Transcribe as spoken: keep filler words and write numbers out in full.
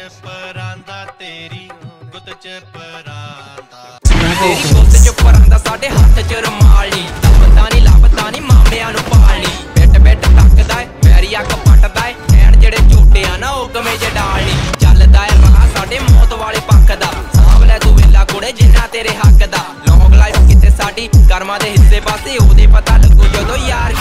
ਪਰਾਂਦਾ ਤੇਰੀ ਗੁੱਤ ਚ ਪਰਾਂਦਾ ਤੇਰੀ ਗੁੱਤ ਚ ਪਰਾਂਦਾ ਸਾਡੇ ਹੱਥ ਚ ਰੁਮਾਲੀ ਲੱਭਦਾ ਨੀ ਲੱਭਦਾ ਨੀ ਮਾਮਿਆਂ ਨੂੰ ਪਾਲੀ ਬਿੱਟ ਬਿੱਟ ਤੱਕਦਾ ਏ ਮੈਰੀ ਅੱਖ ਪੱਟਦਾ ਏ ਐਣ ਜਿਹੜੇ ਝੂਟੇ ਆ ਨਾ ਉਹ ਕਮੇ ਚ ਡਾਲੀ ਚੱਲਦਾ ਏ ਰਾਹ ਸਾਡੇ ਮੌਤ ਵਾਲੇ ਪੱਖ ਦਾ ਸਾਂਭ ਲੈ ਤੂੰ ਵੇਲਾ ਕੁੜੇ ਜਿੰਨਾ ਤੇਰੇ ਹੱਕ ਦਾ ਲੌਂਗ ਲਾਈਫ ਕਿਤੇ ਸਾਡੀ ਕਰਮਾਂ ਦੇ ਹਿੱਸੇ ਪਾਸੇ ਉਹਦੇ ਪਤਾ ਲੱਗੂ ਜਦੋਂ ਯਾਰ